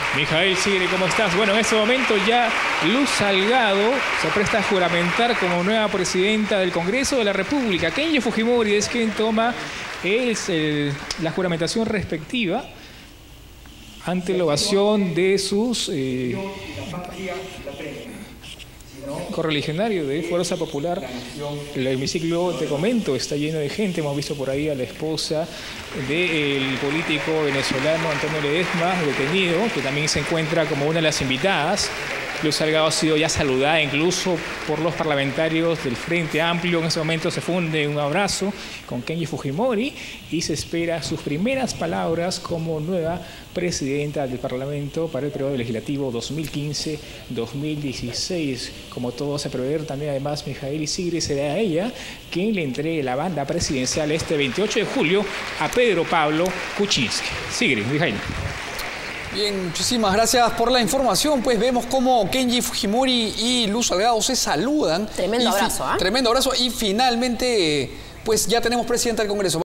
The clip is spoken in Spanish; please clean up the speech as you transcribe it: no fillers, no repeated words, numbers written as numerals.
Mijael Sigre, ¿cómo estás? Bueno, en este momento ya Luz Salgado se presta a juramentar como nueva presidenta del Congreso de la República. Kenji Fujimori es quien toma la juramentación respectiva ante la ovación de sus correligionarios de Fuerza Popular. El hemiciclo, te comento, está lleno de gente. Hemos visto por ahí a la esposa del político venezolano Antonio Ledesma, detenido, que también se encuentra como una de las invitadas. Luz Salgado ha sido ya saludada incluso por los parlamentarios del Frente Amplio. En ese momento se funde un abrazo con Kenji Fujimori y se espera sus primeras palabras como nueva presidenta del Parlamento para el periodo legislativo 2015-2016. Como todo se prevé, también además Mijael Sigre será ella quien le entregue la banda presidencial este 28 de julio a Pedro Pablo Kuczynski. Sigre, Mijael. Bien, muchísimas gracias por la información. Pues vemos cómo Kenji Fujimori y Luz Salgado se saludan. Tremendo abrazo, ¿ah? Tremendo abrazo y finalmente pues ya tenemos presidenta del Congreso.